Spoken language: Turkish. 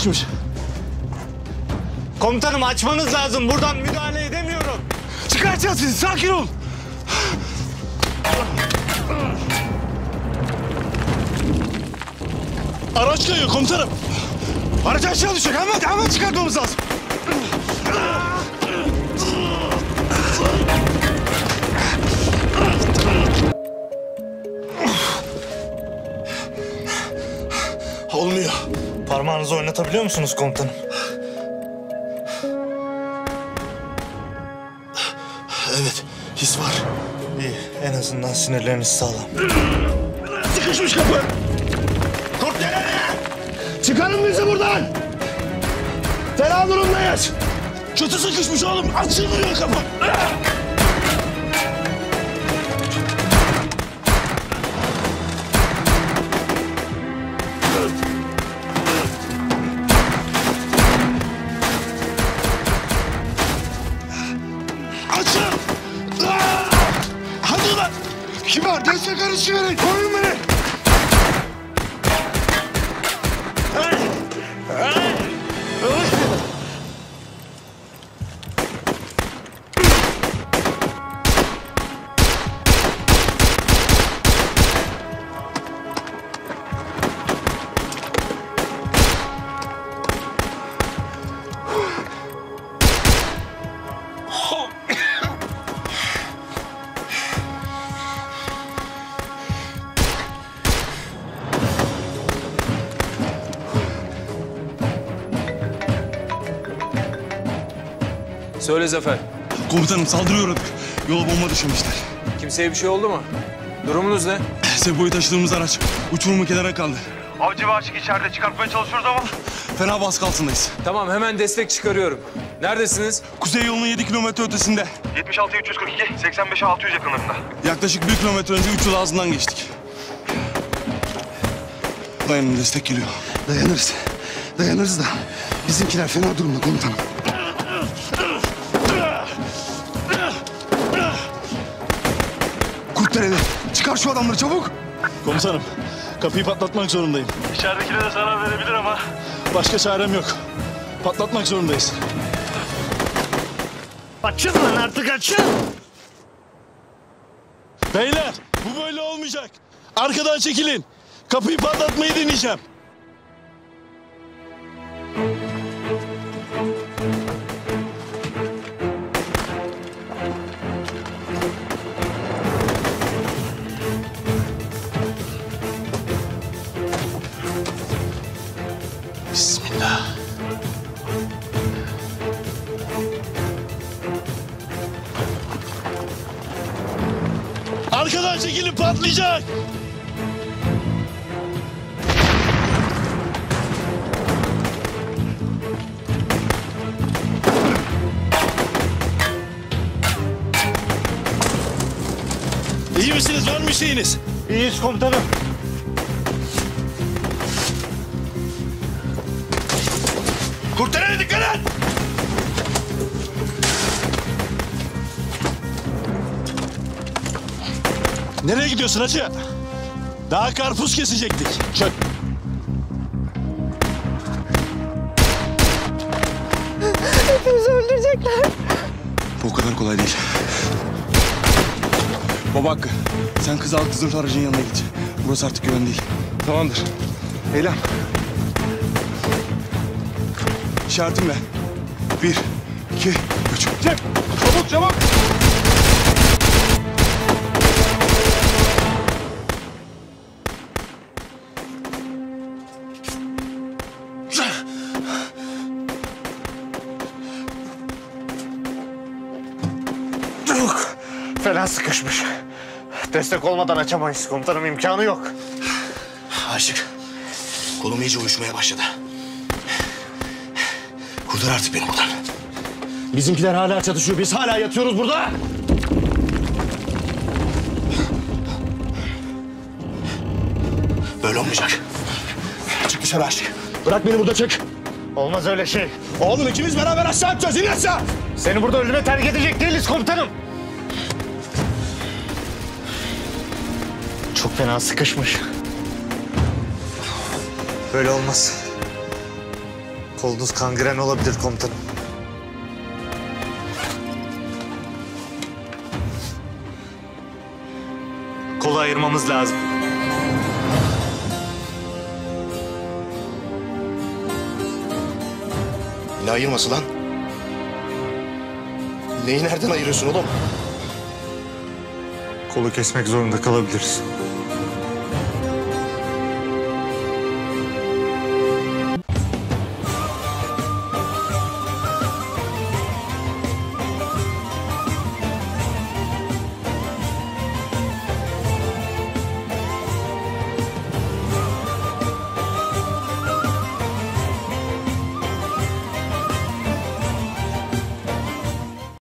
sıkışmış. Komutanım açmanız lazım. Buradan müdahale edemiyorum. Çıkartacağız sizi. Sakin ol. Araç kayıyor komutanım. Araç aşağı düşecek. Hemen çıkartmamız lazım. Olmuyor. Parmağınızı oynatabiliyor musunuz komutanım? Evet, his var. İyi, en azından sinirleriniz sağlam. Sıkışmış kapı. Kurt nereye? Çıkarın bizi buradan. Fena durumdayız. Kötü sıkışmış oğlum. Açılmıyor kapı. Açın. Hadi ulan. Kim var? Destek arışı verin. Koyun beni. Söyle Zafer. Komutanım saldırıya uğradık. Yola bomba düşürmüşler. Kimseye bir şey oldu mu? Durumunuz ne? Sebo'yu taşıdığımız araç uçurumu kenara kaldı. Avcı ve aşık içeride çıkartmaya çalışıyoruz ama. Fena baskı altındayız. Tamam, hemen destek çıkarıyorum. Neredesiniz? Kuzey yolunun 7 kilometre ötesinde. 76-342, 85-600 yakınlarında. Yaklaşık 1 kilometre önce 3 yıl ağzından geçtik. Dayanın, destek geliyor. Dayanırız. Dayanırız da bizimkiler fena durumda komutanım. Kurtdereli, çıkar şu adamları çabuk. Komutanım, kapıyı patlatmak zorundayım. İçeridekilere zarar verebilir ama. Başka çarem yok. Patlatmak zorundayız. Açın lan artık açın. Beyler, bu böyle olmayacak. Arkadan çekilin. Kapıyı patlatmayı deneyeceğim. Bismillah. Arkadan çekilin, patlayacak. İyi misiniz? Var mı bir şeyiniz? İyiyiz komutanım. Kurtarana dikkat et! Nereye gidiyorsun hacı? Daha karpuz kesecektik. Çök. Hepimizi öldürecekler. Bu o kadar kolay değil. Baba Hakkı, sen kızı al, zırhlı aracın yanına git. Burası artık güven değil. Tamamdır. Eylem. İşaretim ver. 1, 2, 3. Çek! Çabuk çabuk! Çok fena sıkışmış. Destek olmadan açamayız komutanım, imkanı yok. Aşık, kolum iyice uyuşmaya başladı. Kurtar artık beni buradan. Bizimkiler hala çatışıyor, biz hala yatıyoruz burada. Böyle olmayacak. Çık dışarı Aşık. Bırak beni burada, çık. Olmaz öyle şey. Oğlum ikimiz beraber aşağı atacağız. İn aşağı! Seni burada ölüme terk edecek değiliz komutanım. Çok fena sıkışmış. Böyle olmaz. Kolunuz kangren olabilir komutanım. Kolu ayırmamız lazım. Ne ayırması lan? Neyi nereden ayırıyorsun oğlum? Kolu kesmek zorunda kalabiliriz.